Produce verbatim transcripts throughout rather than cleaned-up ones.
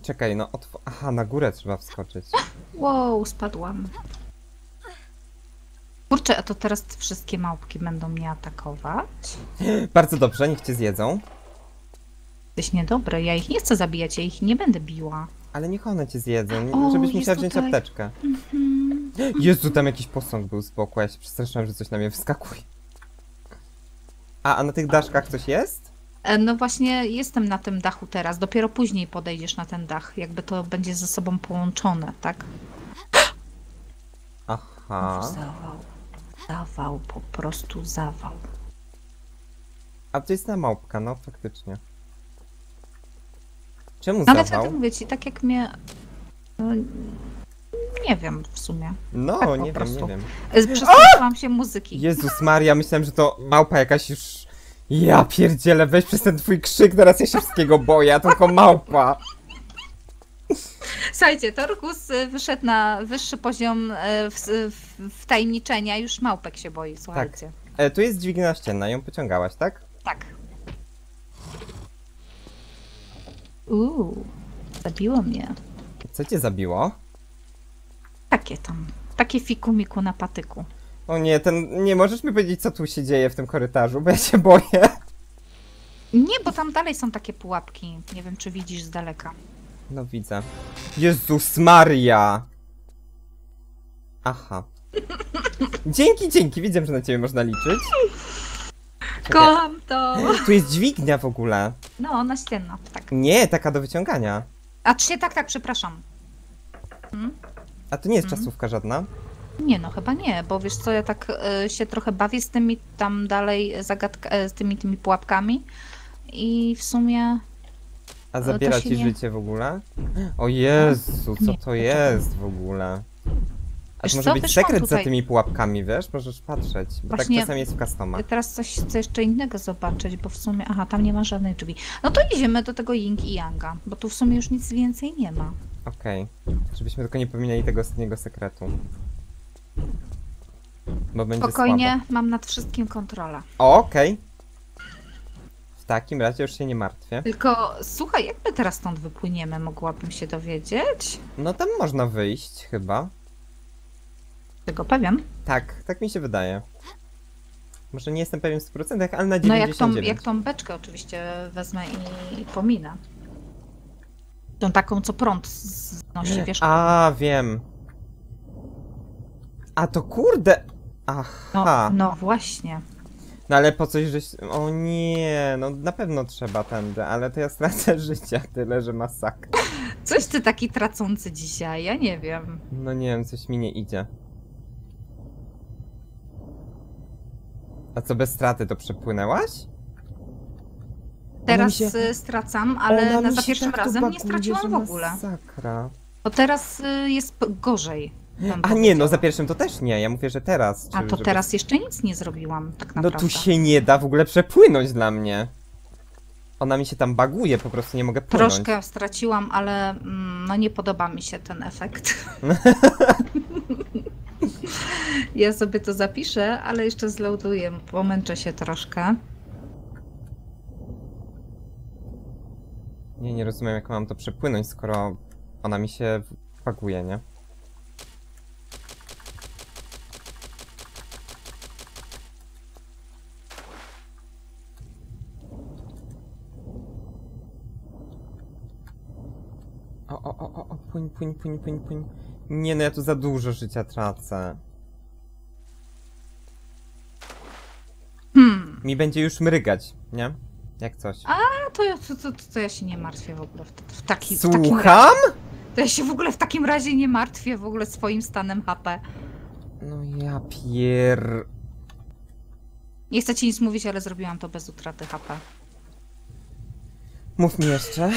czekaj, no otw... Aha, na górę trzeba wskoczyć. Wow, spadłam. Kurczę, a to teraz te wszystkie małpki będą mnie atakować? Bardzo dobrze, niech cię zjedzą. Jesteś niedobry, ja ich nie chcę zabijać, ja ich nie będę biła. Ale niech one cię zjedzą, O, żebyś jest musiała wziąć tutaj. apteczkę. Mhm. Jezu, tam jakiś posąg był z boku, ja się przestraszyłam, że coś na mnie wskakuje. A, a na tych daszkach coś jest? E, No właśnie jestem na tym dachu teraz, dopiero później podejdziesz na ten dach, jakby to będzie ze sobą połączone, tak? Aha. Zawał. Zawał, po prostu zawał. A to jest na małpka, no faktycznie. Czemu Ale zawał? wtedy mówię ci, tak jak mnie... No, nie wiem w sumie. No, tak po nie wiem, prostu. nie wiem. E, Przestraszyłam się muzyki. Jezus Maria, myślałem, że to małpa jakaś już... Ja pierdzielę, weź przez ten twój krzyk, teraz ja się wszystkiego boję, a tylko małpa. Słuchajcie, Torgus y, wyszedł na wyższy poziom y, w, w, wtajemniczenia, już małpek się boi, słuchajcie. E, tu jest dźwignia ścienna, ją pociągałaś, tak? Tak. Uuu, zabiło mnie. Co cię zabiło? Takie tam, takie fikumiku na patyku. O nie, ten... Nie możesz mi powiedzieć, co tu się dzieje w tym korytarzu, bo ja się boję. Nie, bo tam dalej są takie pułapki. Nie wiem, czy widzisz z daleka. No widzę. Jezus Maria! Aha. Dzięki, dzięki, widzę, że na ciebie można liczyć. Czekaj. Kocham to! Tu jest dźwignia w ogóle. No, naścienna, tak. Nie, taka do wyciągania. A czy tak, tak, przepraszam. Hmm? A to nie jest Mhm. czasówka żadna? Nie, no chyba nie, bo wiesz co, ja tak y, się trochę bawię z tymi tam dalej zagadka, y, z tymi tymi pułapkami i w sumie A to zabiera się ci nie- życie w ogóle? O Jezu, co Nie, to jest w ogóle? A Wiesz to może co, być wyszłam sekret za tutaj- tymi pułapkami, wiesz? Możesz patrzeć, bo Właśnie- tak czasami jest w customach. teraz coś chcę jeszcze innego zobaczyć, bo w sumie, aha, tam nie ma żadnych drzwi. No to idziemy do tego Ying i Yanga, bo tu w sumie już nic więcej nie ma. Okej, żebyśmy tylko nie pominęli tego ostatniego sekretu. Bo będzie Spokojnie, słabo. mam nad wszystkim kontrolę. O, okej. W takim razie już się nie martwię. Tylko słuchaj, jak my teraz stąd wypłyniemy, mogłabym się dowiedzieć? No tam można wyjść chyba. Tego pewien? Tak, tak mi się wydaje. Może nie jestem pewien w stu procentach, ale na No dziewięćdziesiąt jak tą, dziewięć. jak tą beczkę oczywiście wezmę i pominę. Tą taką, co prąd znosi, wiesz? A, wiem. A to kurde! No, Aha. No, no właśnie. ale po coś, żeś... O nie, no na pewno trzeba tędy, ale to ja stracę życia tyle, że masakra. Coś ty taki tracący dzisiaj, ja nie wiem. No nie wiem, coś mi nie idzie. A co, bez straty to przepłynęłaś? Teraz się- y, stracam, ale Ona na mi za się pierwszym tak tu razem nie baguje, straciłam że w ogóle. Masakra. Bo teraz y, jest p- gorzej. bym A nie, no powiedziała. za pierwszym to też nie, ja mówię, że teraz. A czy- to żeby- teraz jeszcze nic nie zrobiłam, tak No naprawdę. tu się nie da w ogóle przepłynąć dla mnie. Ona mi się tam baguje, po prostu nie mogę płynąć. Troszkę straciłam, ale mm, no nie podoba mi się ten efekt. Ja sobie to zapiszę, ale jeszcze zloaduję, pomęczę się troszkę. Nie, nie rozumiem, jak mam to przepłynąć, skoro ona mi się baguje, nie? O, o, o, o, o, płyń, płyń, płyń, płyń, płyń. Nie, no ja tu za dużo życia tracę. Hmm. Mi będzie już mrygać, nie? Jak coś. A to, ja- to, to, to ja się nie martwię w ogóle w, w, taki, w takim razie. Słucham? To ja się w ogóle w takim razie nie martwię w ogóle swoim stanem H P. No ja pier... Nie chcę ci nic mówić, ale zrobiłam to bez utraty H P. Mów mi jeszcze.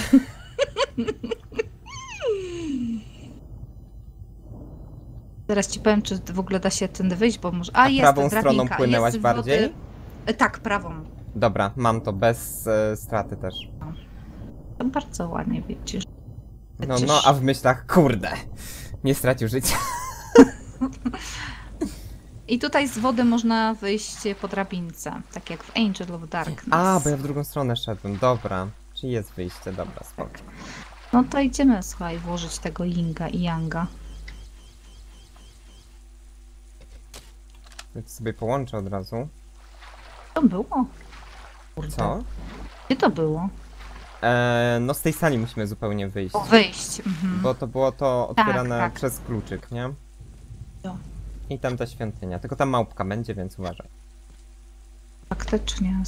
Zaraz ci powiem, czy w ogóle da się tędy wyjść, bo może... A, A jest prawą drabinka, stroną płynęłaś jest wody. bardziej? E, Tak, prawą. Dobra, mam to, bez e, straty też. To bardzo ładnie widzisz. No, Przecież- no, a w myślach, kurde, nie stracił życia. I tutaj z wody można wyjść po drabince, tak jak w Angel of Darkness. A, bo ja w drugą stronę szedłem, dobra. Czy jest wyjście, dobra, spoko. No to idziemy, słuchaj, włożyć tego Yinga i Yanga. Ja to sobie połączę od razu. To było? Kurde. Co? Gdzie to było? Eee, no z tej sali musimy zupełnie wyjść. O, wyjść. Mhm. Bo to było to otwierane tak. przez kluczyk, nie? Jo. I tam ta świątynia. Tylko tam małpka będzie, więc uważaj. Faktycznie.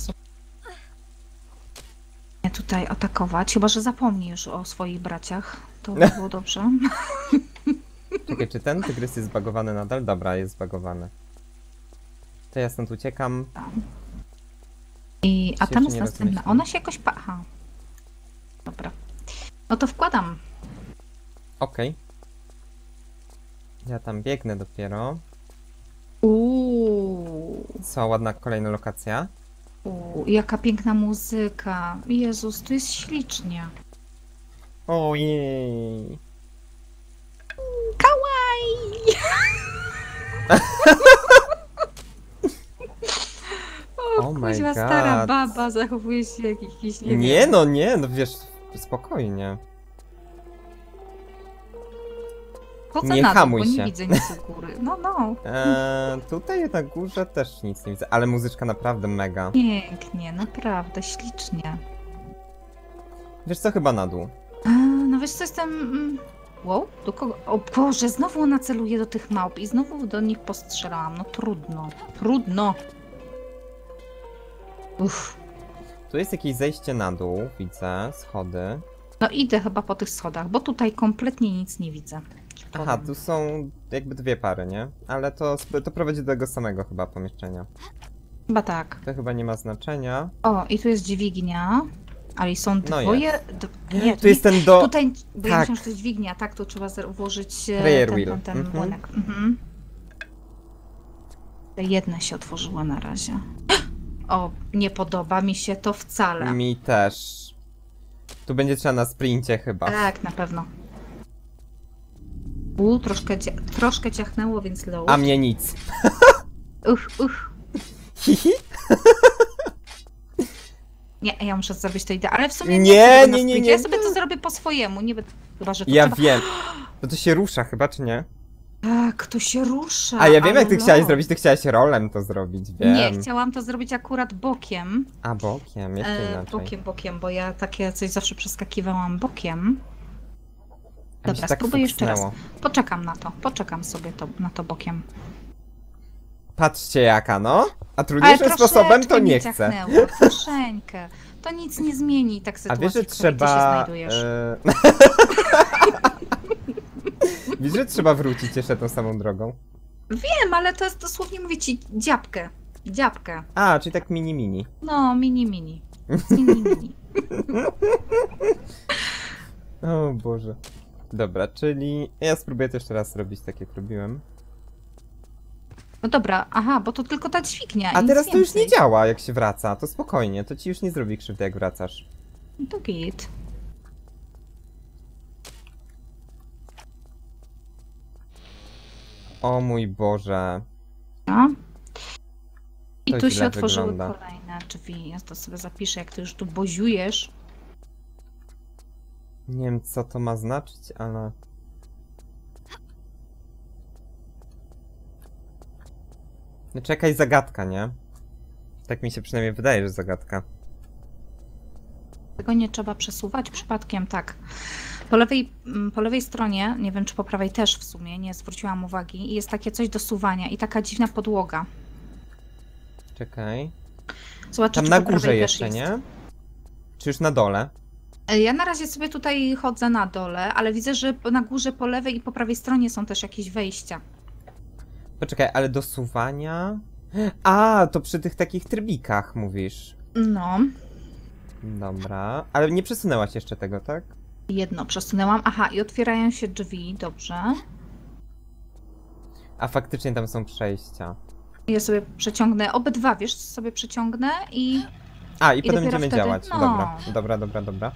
Nie tutaj atakować, chyba że zapomni już o swoich braciach. To by było dobrze. Czekaj, czy ten tygrys jest zbagowany nadal? Dobra, jest zbagowany. To ja stąd uciekam. I, a Się tam jeszcze jest nie następna. rozmyślam. Ona się jakoś pa... Aha. Dobra. No to wkładam. Okej. Ja tam biegnę dopiero. Uuu. Co, ładna kolejna lokacja. Uuu, jaka piękna muzyka. Jezus, tu jest ślicznie. Ojej. Kawaii! O, Oh my kuźwa, stara God. baba zachowuje się jak jakiś, nie, Nie wiem. no, nie, no wiesz, spokojnie. Chodzę nie na dół, hamuj bo się. nie widzę nic u góry. No, no. Eee, tutaj na górze też nic nie widzę, ale muzyczka naprawdę mega. Pięknie, naprawdę, ślicznie. Wiesz co, chyba na dół. A, no wiesz co, jestem... mm, Wow, do kogo? O Boże, znowu ona celuje do tych małp i znowu do nich postrzelałam. No trudno, trudno. Uff. Tu jest jakieś zejście na dół, widzę, schody. No idę chyba po tych schodach, bo tutaj kompletnie nic nie widzę. Aha, tu są jakby dwie pary, nie? Ale to, sp- to prowadzi do tego samego chyba pomieszczenia. Chyba tak. To chyba nie ma znaczenia. O, i tu jest dźwignia. Ale są No dwoje... d- nie, Tu jest ten do... Tutaj, bo ja tak. myślałam, że to jest dźwignia, tak, tu trzeba zer- włożyć e, Prayer ten, wheel. ten, ten Mhm. młynek. Mhm. Te jedne się otworzyła na razie. O, nie podoba mi się to wcale. Mi też. Tu będzie trzeba na sprincie chyba. Tak, na pewno. U, troszkę, dzia- troszkę ciachnęło, więc low. A mnie nic. Uch, uch. Hihi. Nie, ja muszę zrobić to idealnie, ale w sumie Nie, nie, chcę tego nie, na nie, sprincie. nie, Ja sobie nie. to zrobię po swojemu, nie będę... Chyba, że to Ja trzeba... wiem. No to się rusza chyba, czy nie? Tak, to się rusza. A ja wiem ale jak ty no. chciałaś zrobić, ty chciałaś rolem to zrobić, wiem. Nie, chciałam to zrobić akurat bokiem. A bokiem, jeszcze E, inaczej. bokiem, bokiem, bo ja takie coś zawsze przeskakiwałam bokiem. A mi się Dobra, tak spróbuję jeszcze raz. fuksnęło. Poczekam na to, poczekam sobie to, na to bokiem. Patrzcie jaka, no. A trudniejszym sposobem to troszeczkę nie mi chcę. ciachnęło, troszeczkę. To nic nie zmieni tak A sytuacji, wiesz, że w której ty się trzeba... znajdujesz. e, Wiesz, że trzeba wrócić jeszcze tą samą drogą? Wiem, ale to jest dosłownie, mówię ci, dziabkę. Dziabkę. A, czyli tak mini mini. No, mini, mini. Mini, mini. O Boże. Dobra, czyli ja spróbuję to jeszcze raz zrobić tak jak robiłem. No dobra, aha, bo to tylko ta dźwignia. A nic teraz to już więcej. nie działa jak się wraca, to spokojnie, to ci już nie zrobi krzywdy jak wracasz. No to git. O mój Boże. No. I To tu źle się otworzyły wygląda. kolejne drzwi. Ja to sobie zapiszę, jak ty już tu boziujesz. Nie wiem co to ma znaczyć, ale... Znaczy jakaś zagadka, nie? Tak mi się przynajmniej wydaje, że zagadka. Tego nie trzeba przesuwać przypadkiem, tak. Po lewej, mm, po lewej stronie, nie wiem czy po prawej też w sumie, nie zwróciłam uwagi, jest takie coś do suwania i taka dziwna podłoga. Czekaj. Zobaczę, Tam czy na po prawej górze też jeszcze, jest. nie? Czy już na dole? Ja na razie sobie tutaj chodzę na dole, ale widzę, że na górze po lewej i po prawej stronie są też jakieś wejścia. Poczekaj, ale do suwania? A, to przy tych takich trybikach mówisz. No, Dobra. Ale nie przesunęłaś jeszcze tego, tak? jedno przesunęłam. Aha, i otwierają się drzwi, dobrze. A faktycznie tam są przejścia. Ja sobie przeciągnę, obydwa, wiesz, sobie przeciągnę i... A, i, I potem dopiero będziemy wtedy- działać. no. Dobra, dobra, dobra, dobra.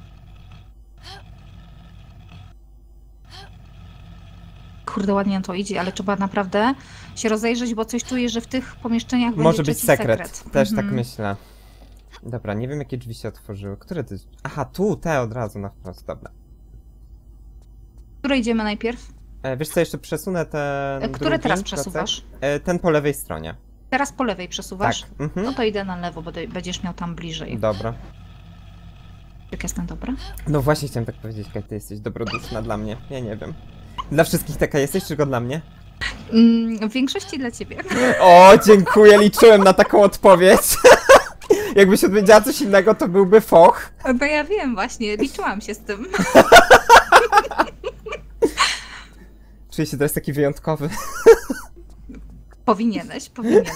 Kurde, ładnie to idzie, ale trzeba naprawdę się rozejrzeć, bo coś czuję, że w tych pomieszczeniach Może będzie być trzeci sekret. sekret. Też tak Mhm. myślę. Dobra, nie wiem jakie drzwi się otworzyły. Które ty... Aha, tu, te od razu na wprost, dobra. które idziemy najpierw? E, wiesz co, jeszcze przesunę ten E, Które drugi teraz procek. przesuwasz? E, ten po lewej stronie. Teraz po lewej przesuwasz? Tak. Mhm. No to idę na lewo, bo ty będziesz miał tam bliżej. Dobra. Jak jestem dobra? No właśnie chciałem tak powiedzieć, Kaj, ty jesteś dobroduszna dla mnie. Ja nie wiem. Dla wszystkich taka jesteś, czy tylko dla mnie? Mm, w większości dla ciebie. O, dziękuję, liczyłem na taką odpowiedź. Jakbyś odpowiedziała coś innego, to byłby foch. No ja wiem właśnie, liczyłam się z tym. Czuję się teraz taki wyjątkowy. Powinieneś, powinieneś.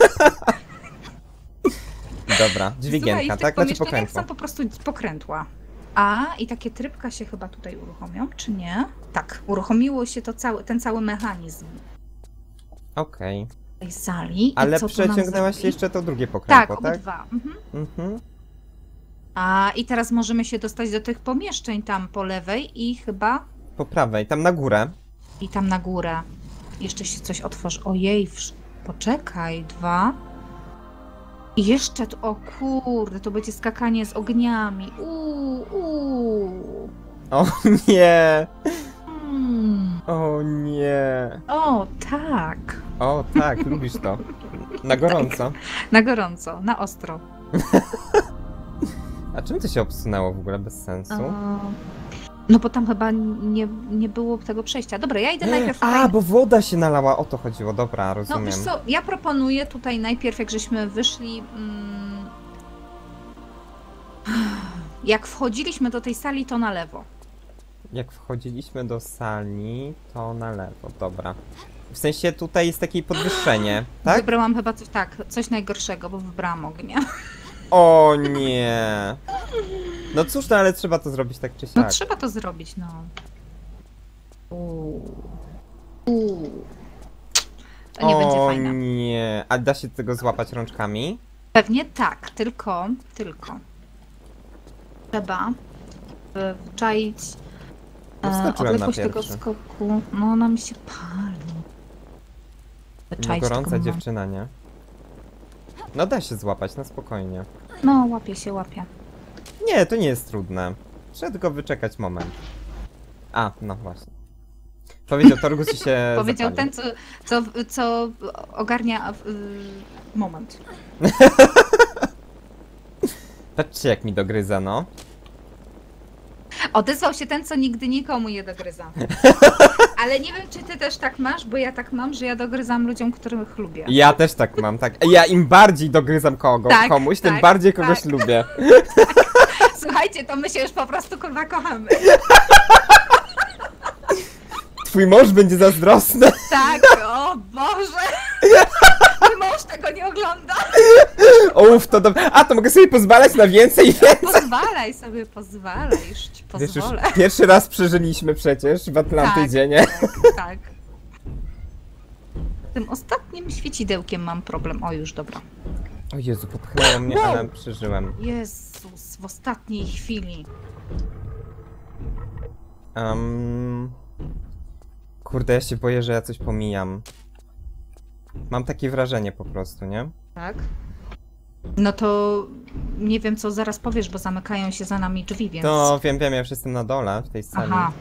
Dobra, dźwigienka, Słuchaj, w tych tak? Znaczy pomieszczeniach pokrętło. są po prostu pokrętła. A, i takie trybka się chyba tutaj uruchomią, czy nie? Tak, uruchomiło się to cały, ten cały mechanizm Okej. tej sali. I Ale co to nam przeciągnęłaś zrobi? jeszcze to drugie Tak, pokrętło, tak? obydwa. Mhm. Mhm. A, i teraz możemy się dostać do tych pomieszczeń tam po lewej i chyba... Po prawej, tam na górę. I tam na górę. Jeszcze się coś otworzy. Ojej, wsz... poczekaj, dwa. I jeszcze tu, o kurde, to będzie skakanie z ogniami. Uuu, uuu. O nie! Mm. O nie! O, tak. O tak, lubisz to. Na gorąco. Na gorąco, na ostro. A czym to się obsunęło w ogóle bez sensu? O, no bo tam chyba nie, nie było tego przejścia. Dobra, ja idę najpierw... A, bo woda się nalała, o to chodziło, dobra, No rozumiem. wiesz co, ja proponuję tutaj najpierw, jak żeśmy wyszli... Mm, jak wchodziliśmy do tej sali, to na lewo. Jak wchodziliśmy do sali, to na lewo, dobra. W sensie tutaj jest takie podwyższenie, tak? Wybrałam chyba coś, tak, coś najgorszego, bo wybrałam ognia. O nie! No cóż, no ale trzeba to zrobić tak czy No siak. trzeba to zrobić, no. Uuu. Uuu. To nie o będzie fajne. nie! A da się tego złapać rączkami? Pewnie tak, tylko, tylko. Trzeba e, wczaić No e, wskoczyłem na odległość tego pierwszy. skoku. No ona mi się pali. No Wyczaić gorąca tego dziewczyna, nie? No da się złapać, na spokojnie. No, łapie się, łapie. Nie, to nie jest trudne. Trzeba tylko wyczekać moment. A, no właśnie. Powiedział Torgus i się Powiedział zapalił. ten, co, co, co ogarnia y, moment. Patrzcie jak mi dogryza, no. Odezwał się ten, co nigdy nikomu nie dogryza. Ale nie wiem, czy ty też tak masz, bo ja tak mam, że ja dogryzam ludziom, których lubię. Ja też tak mam, tak. Ja im bardziej dogryzam kogo, Tak, komuś, tym tak, bardziej kogoś tak. lubię. Słuchajcie, to my się już po prostu kurwa kochamy. Twój mąż będzie zazdrosny. Tak, o Boże! Mój mąż tego nie ogląda. Uff, to dobrze. A, to mogę sobie pozwalać na więcej i więcej. Pozwalaj sobie, pozwalaj, już ci Wiesz, już pozwolę. pierwszy raz przeżyliśmy przecież w Atlantydzie, nie? Tak, tak. Tym ostatnim świecidełkiem mam problem. O, już dobra. O Jezu, popchnęło mnie, ale przeżyłem. Jezus, w ostatniej chwili. Um... Kurde, ja się boję, że ja coś pomijam. Mam takie wrażenie po prostu, nie? Tak. No to nie wiem, co zaraz powiesz, bo zamykają się za nami drzwi, więc... To wiem, wiem, ja już jestem na dole w tej sali. Aha,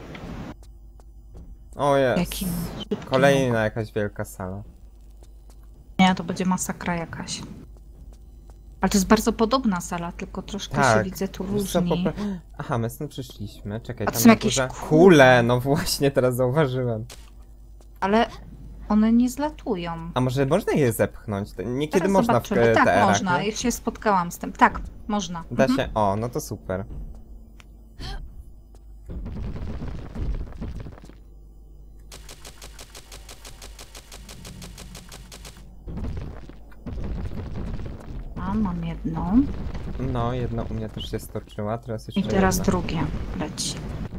O jest. jaki szybki Kolejna jakaś wielka sala. Nie, to będzie masakra jakaś. Ale to jest bardzo podobna sala, tylko troszkę się Tak. widzę tu Wiesz co, różni. popra- Aha, my stąd przyszliśmy. Czekaj, A to tam są na jakieś górze... kule. Kule, no właśnie, teraz zauważyłem. Ale one nie zlatują. A może można je zepchnąć? To Niekiedy Teraz można w zobaczymy. Tak, T R-ach, można. nie? Ja się spotkałam z tym. Tak, można. Da Mhm. się? O, no to super. A, mam jedną. No, jedna u mnie też się stoczyła, teraz jeszcze I teraz jedna. drugie leci.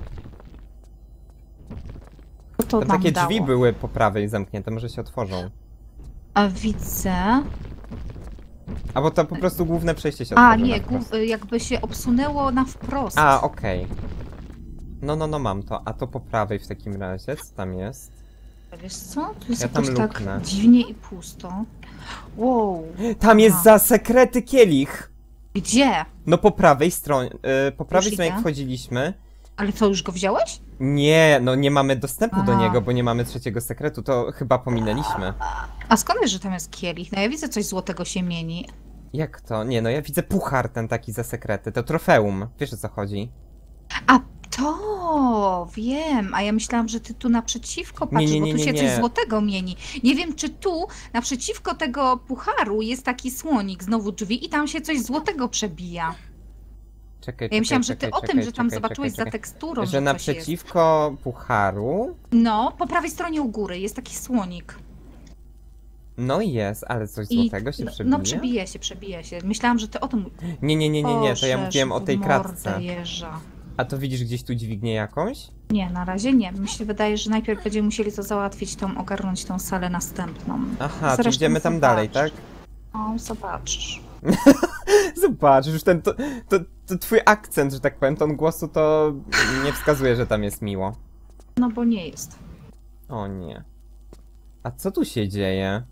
Co to Tam nam takie dało? drzwi były po prawej zamknięte, może się otworzą. A widzę... Albo to po prostu główne przejście się A, otworzy nie, na wprost. głów- jakby się obsunęło na wprost. A, okej. No, no, no, mam to. A to po prawej w takim razie, co tam jest? Wiesz co? Tu jest Ja tam jakoś tak luknę. dziwnie i pusto. Wow. Tam jest Aha. za sekretny kielich! Gdzie? No po prawej stronie, y, po prawej Już stronie jak idę. wchodziliśmy, Ale co, już go wziąłeś? Nie, no nie mamy dostępu do A. niego, bo nie mamy trzeciego sekretu, to chyba pominęliśmy. A skąd wiesz, że tam jest kielich? No ja widzę, coś złotego się mieni. Jak to? Nie, no ja widzę puchar ten taki za sekrety, to trofeum. Wiesz o co chodzi? A to wiem, a ja myślałam, że ty tu naprzeciwko patrzysz, nie, nie, bo tu nie, się nie. coś złotego mieni. Nie wiem, czy tu naprzeciwko tego pucharu jest taki słonik, znowu drzwi i tam się coś złotego przebija. Czekaj, Ja myślałam, czekaj, że ty czekaj, o tym, czekaj, że tam czekaj, zobaczyłeś czekaj, za teksturą, Że że, coś jest. naprzeciwko pucharu? No, po prawej stronie u góry jest taki słonik. No jest, ale coś I złotego się no, przebija? no przebija się, przebija się. Myślałam, że ty o tym... Nie, nie, nie, nie, nie, to ja Ożeż mówiłem o tej w mordę kratce. jeża. A to widzisz gdzieś tu dźwignię jakąś? Nie, na razie nie. Mi się wydaje, że najpierw będziemy musieli to załatwić, tą, ogarnąć tą salę następną. Aha, to Zresztą idziemy tam zobacz. dalej, tak? O, zobaczysz. Zobacz, już ten, to, to, to twój akcent, że tak powiem, ton głosu to nie wskazuje, że tam jest miło. No bo nie jest. O nie. A co tu się dzieje?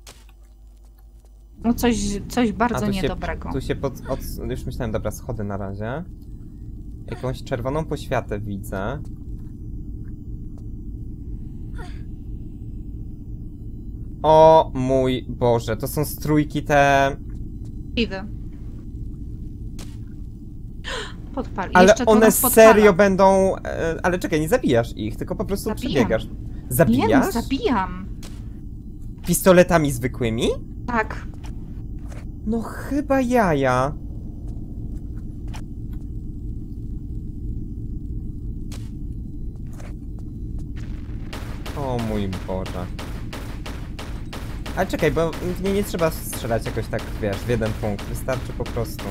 No coś, coś A, bardzo tu się, niedobrego. tu się pod, od, już myślałem, dobra, schody na razie. Jakąś czerwoną poświatę widzę. O mój Boże, to są strójki te... Piwy. Podpali. Ale Jeszcze to one nas podpala. serio będą... E, ale czekaj, nie zabijasz ich, tylko po prostu Zabijam. przebiegasz. Nie, Zabijasz? no zabijam. Pistoletami zwykłymi? Tak. No chyba jaja. O mój Boże. Ale czekaj, bo nie, nie trzeba strzelać jakoś tak, wiesz, w jeden punkt. Wystarczy po prostu.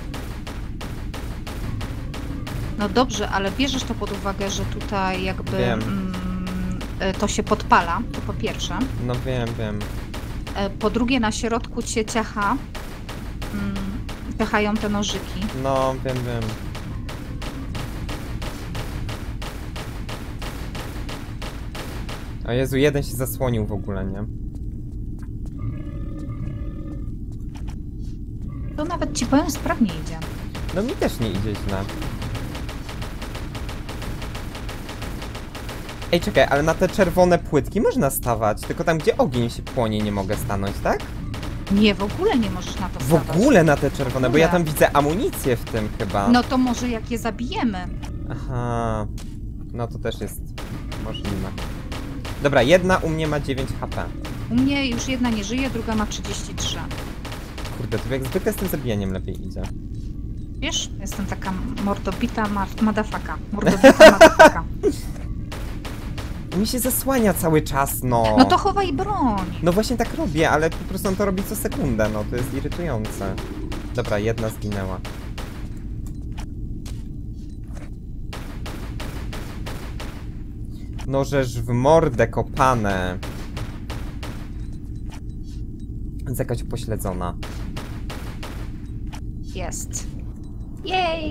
No dobrze, ale bierzesz to pod uwagę, że tutaj jakby Wiem. mm, e, to się podpala, to po pierwsze. No wiem, wiem. E, Po drugie, na środku cię ciacha. Mm, ciachają te nożyki. No, wiem, wiem. O Jezu, jeden się zasłonił w ogóle, nie? To nawet ci powiem, sprawnie idzie. No mi też nie idzie źle. Ej, czekaj, ale na te czerwone płytki można stawać, tylko tam, gdzie ogień się płonie, nie mogę stanąć, tak? Nie, w ogóle nie możesz na to W stawać. ogóle na te czerwone, bo ja ogóle. tam widzę amunicję w tym chyba. No to może jak je zabijemy. Aha. No to też jest możliwe. Dobra, jedna u mnie ma dziewięć H P. U mnie już jedna nie żyje, druga ma trzydzieści trzy. Kurde, to jak zwykle z tym zabijaniem lepiej idzie. Wiesz, jestem taka mordobita mar- madafaka. Mordobita madafaka. Mi się zasłania cały czas, no. No to chowaj broń. No właśnie tak robię, ale po prostu on to robi co sekundę, no to jest irytujące. Dobra, jedna zginęła. No żeż w mordę kopane. Jest jakaś upośledzona. Jest. Jej!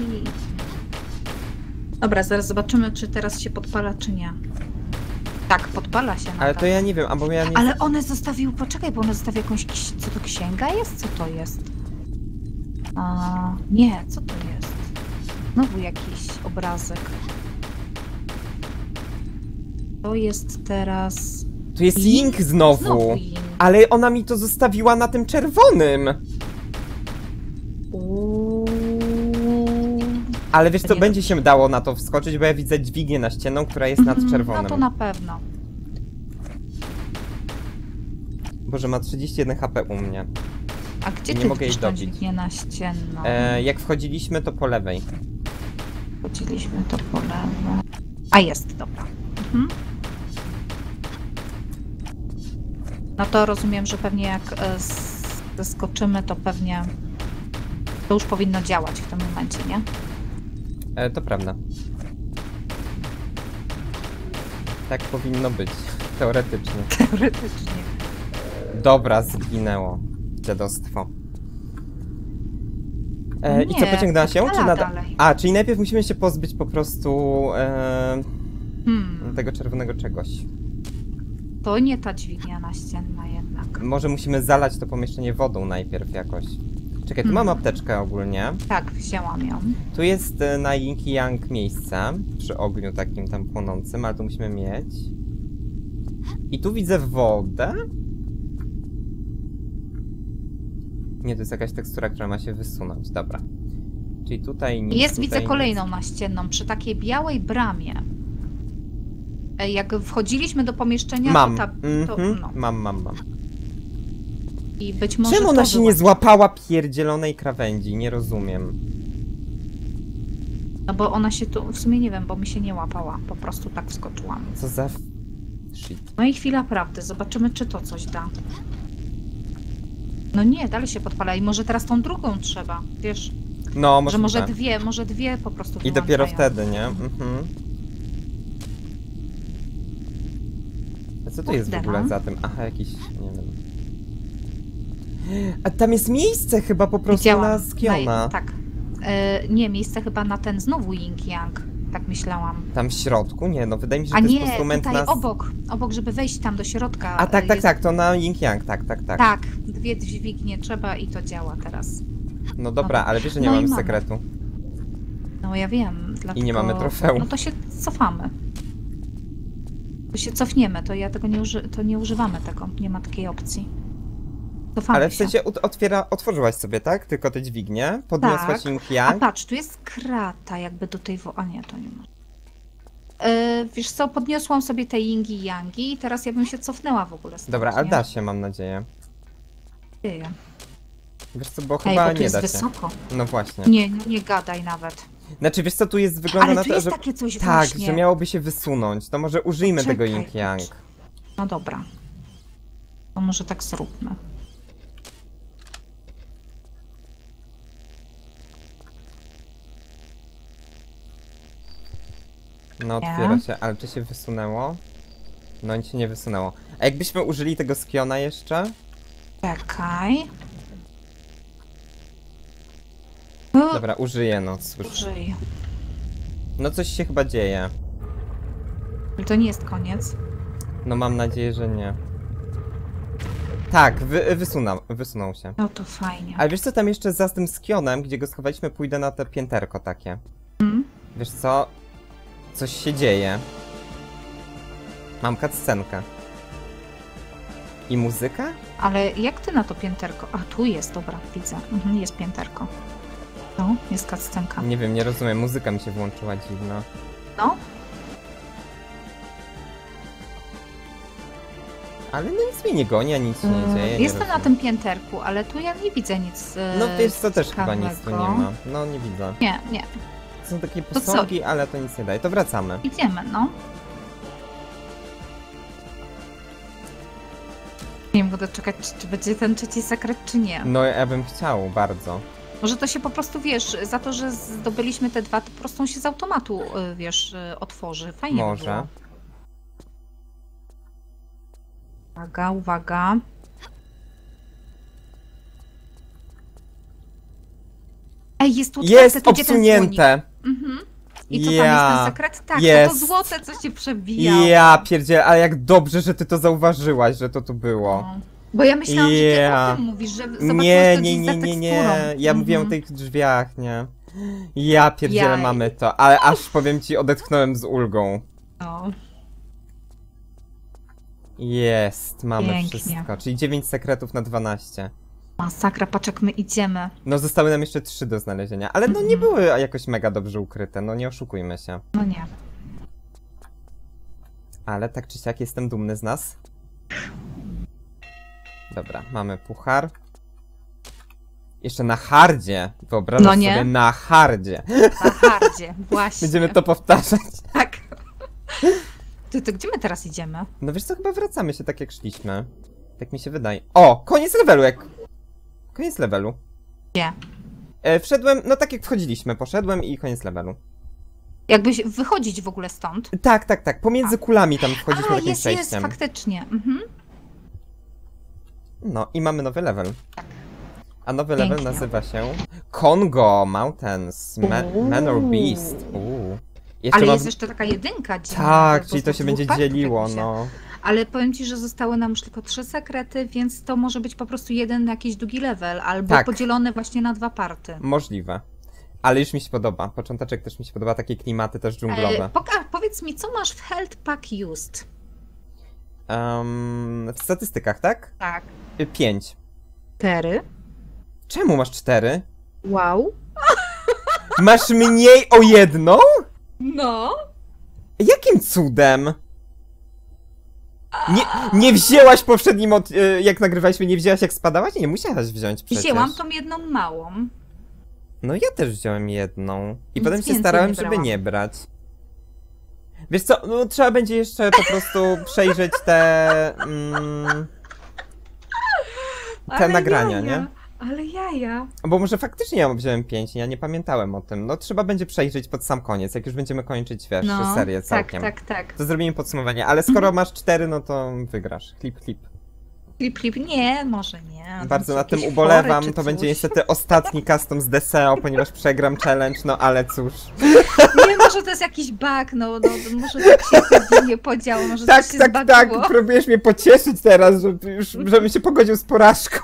Dobra, zaraz zobaczymy, czy teraz się podpala, czy nie. Tak, podpala się. Ale nadal. to ja nie wiem, albo ja nie... Ale one zostawiły, poczekaj, bo one zostawiły jakąś, ks- co to księga jest? Co to jest? A, nie, co to jest? Znowu jakiś obrazek. To jest teraz... Tu jest Ying? Ying znowu. Znowu Ying. Ale ona mi to zostawiła na tym czerwonym. Uuu. Ale wiesz To co, nie będzie się dało na to wskoczyć, bo ja widzę dźwignię na ścianą, która jest nad Mhm, czerwonym. No to na pewno. Boże, ma trzydzieści jeden H P u mnie. A gdzie Nie ty mogę jej widzisz tą dobić. dźwignię na ścienną? E, jak wchodziliśmy, to po lewej. Chodziliśmy to po lewo. A jest, dobra. Mhm. No to rozumiem, że pewnie jak e, s- skoczymy, to pewnie to już powinno działać w tym momencie, nie? E, to prawda. Tak powinno być, teoretycznie. Teoretycznie. Dobra, zginęło. Dziadostwo. E, I co, Nie, pociągnęła się? Czy podpala nadal? dalej. A, czyli najpierw musimy się pozbyć po prostu e, Hmm. tego czerwonego czegoś. To nie ta dźwignia naścienna jednak. Może musimy zalać to pomieszczenie wodą najpierw jakoś. Czekaj, tu mam apteczkę ogólnie. Tak, wzięłam ją. Tu jest e, na Yin Yang miejsce, przy ogniu takim tam płonącym, ale tu musimy mieć. I tu widzę wodę. Nie, to jest jakaś tekstura, która ma się wysunąć, dobra. Czyli tutaj nic, Jest, tutaj widzę nic. kolejną naścienną, przy takiej białej bramie. E, Jak wchodziliśmy do pomieszczenia, Mam, to ta... To, mhm, no. mam, mam, mam. I być może Czemu ona to się była- nie złapała pierdzielonej krawędzi? Nie rozumiem. No bo ona się tu, w sumie nie wiem, bo mi się nie łapała. Po prostu tak wskoczyłam. Co za... f- shit. No i chwila prawdy, zobaczymy, czy to coś da. No nie, dalej się podpala i może teraz tą drugą trzeba, wiesz, No, może że może tak. dwie, może dwie po prostu I dopiero wyłączają. wtedy, nie? Mhm. A co to jest w Kurde, ogóle no. za tym? Aha, jakiś... nie wiem. A tam jest miejsce chyba po prostu Widziałam. na Skiona. Na- tak. E, nie, miejsce chyba na ten znowu Yin Yang, tak myślałam. Tam w środku? Nie, no wydaje mi się, że A to jest nie, po prostu moment tutaj na... obok, obok, żeby wejść tam do środka. A tak, e, tak, jest... tak, to na Yin Yang, tak, tak, tak. Tak, dwie dźwignie trzeba i to działa teraz. No dobra, ale wiesz, że nie No i mamy mamy. sekretu. No ja wiem, dlatego... nie mamy trofeum. No to się cofamy. To się cofniemy, to ja tego nie, uży... to nie używamy tego, nie ma takiej opcji. Cofamy Ale w się. sensie ut- otwiera, otworzyłaś sobie, tak? Tylko te dźwignie, podniosłaś Tak. Yin A Yang. patrz, tu jest krata jakby do tej wo... A nie, to nie ma. Yy, wiesz co, podniosłam sobie te yingi yangi i teraz ja bym się cofnęła w ogóle stąd, Dobra, ale nie? da się, mam nadzieję. Dzieje. Wiesz co, bo Ej, chyba bo tu nie jest da się. wysoko. No właśnie. Nie, nie gadaj nawet. Znaczy, wiesz co, tu jest, wygląda Ale na tu to, jest że... takie coś Tak, właśnie. że miałoby się wysunąć. To może użyjmy tego Czekaj, Yin Yang. patrz. No dobra. To może tak zróbmy. No Nie. otwiera się, ale czy się wysunęło? No nic się nie wysunęło. A jakbyśmy użyli tego Skiona jeszcze? Czekaj. O, Dobra, użyję, no cóż. użyj. No coś się chyba dzieje. To nie jest koniec. No mam nadzieję, że nie. Tak, wy, wysunął, wysunął się. No to fajnie. Ale wiesz co, tam jeszcze za tym Skionem, gdzie go schowaliśmy, pójdę na te pięterko takie. Mm? Wiesz co? Coś się dzieje. Mam cutscenkę. I muzyka? Ale jak ty na to pięterko? A tu jest, dobra, widzę. Mhm, jest pięterko. No, jest kaccenka. Nie wiem, nie rozumiem. Muzyka mi się włączyła dziwna. No, Ale no nic mnie nie goni, a nic się nie dzieje. Yy, nie jestem na rozumiem. tym pięterku, ale tu ja nie widzę nic yy, No wiesz co, też chyba nic tu nie ciekawego. ma. No nie widzę. Nie, nie. Są takie co? posągi, ale to nic nie daje. To wracamy. Idziemy, no. Nie wiem, będę czekać, czy, czy będzie ten trzeci sekret, czy nie. No ja bym chciał, bardzo. Może to się po prostu, wiesz, za to, że zdobyliśmy te dwa, to po prostu on się z automatu, yy, wiesz, yy, otworzy. Fajnie by Może. było. Uwaga, uwaga. Ej, jest tu otwarte, Jest tu gdzie ten słonik. obsunięte! Mhm. I co Ja. tam jest ten sekret? Tak, Jest. to to złote, co się przebijało. Ja pierdzielę, ale jak dobrze, że ty to zauważyłaś, że to tu było. No. Bo ja myślałam, że ty Ja. o tym mówisz, że zobaczyłeś Nie, to nie, gdzieś za nie, nie, nie. teksturą. Ja mówiłem o Mhm. tych drzwiach, nie. Ja pierdzielę, Jaj. mamy to. Ale aż powiem ci, odetchnąłem z ulgą. No. Jest, mamy Pięknie. wszystko. Czyli dziewięć sekretów na dwanaście. Masakra, patrz jak my idziemy. No zostały nam jeszcze trzy do znalezienia, ale no nie Mhm. były jakoś mega dobrze ukryte, no nie oszukujmy się. No nie. Ale tak czy siak jestem dumny z nas. Dobra, mamy puchar. Jeszcze na hardzie. Wyobrażasz No nie. sobie na hardzie. Na hardzie, właśnie. Będziemy to powtarzać. Tak. Ty, to gdzie my teraz idziemy? No wiesz co, chyba wracamy się tak jak szliśmy. Tak mi się wydaje. O! Koniec levelu jak... Koniec levelu. Nie. E, wszedłem, no tak jak wchodziliśmy, poszedłem i koniec levelu. Jakbyś wychodzić w ogóle stąd. Tak, tak, tak. Pomiędzy kulami tam wchodziliśmy A, takim jest, jest, przejściem. faktycznie. Mhm. No i mamy nowy level. A nowy Pięknie. level nazywa się Kongo Mountains Ma Uuu. Manor Beast. Uuu. Jeszcze Ale mam... jest jeszcze taka jedynka dziwna. Tak, bo czyli z to się dwóch będzie partii dzieliło, tak mi się- no. Ale powiem ci, że zostały nam już tylko trzy sekrety, więc to może być po prostu jeden jakiś długi level, albo Tak. podzielony właśnie na dwa party. Możliwe. Ale już mi się podoba. Począteczek też mi się podoba, takie klimaty też dżunglowe. E, poka- powiedz mi, co masz w Health Pack Used? Um, w statystykach, tak? Tak. Y, Pięć. Cztery. Czemu masz cztery? Wow. Masz mniej o jedną? No. Jakim cudem? Nie, nie wzięłaś w poprzednim, od, y, jak nagrywaliśmy, nie wzięłaś jak spadałaś? Nie, musiałaś wziąć przecież. Wzięłam tą jedną małą. No ja też wziąłem jedną. I Nic potem się więcej starałem, nie żeby brałam. nie brać. Wiesz co, no trzeba będzie jeszcze po prostu przejrzeć te... Mm, te Ale nagrania, jaja, nie? Ale jaja. Bo może faktycznie ja wziąłem pięć, ja nie pamiętałem o tym. No trzeba będzie przejrzeć pod sam koniec, jak już będziemy kończyć, wiesz, No, serię tak, całkiem. tak, tak. To zrobimy podsumowanie, ale skoro masz cztery, no to wygrasz. Klip, klip. Klip, klip. Nie, może nie. On Bardzo jest na tym jakieś ubolewam, fory czy to będzie coś. niestety ostatni custom z D S E O, ponieważ przegram challenge, no ale cóż. Nie, może to jest jakiś bug, no, no może tak się nie podziało, może Tak, coś się tak, tak, zbagiło. próbujesz mnie pocieszyć teraz, żeby już, żebym się pogodził z porażką.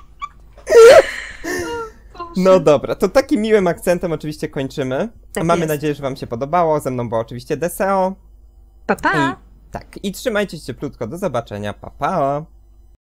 Boże. No dobra, to takim miłym akcentem oczywiście kończymy. Tak Mamy jest. nadzieję, że wam się podobało, ze mną było oczywiście D S E O. Pa, pa. I, tak, i trzymajcie się cieplutko, do zobaczenia, pa pa!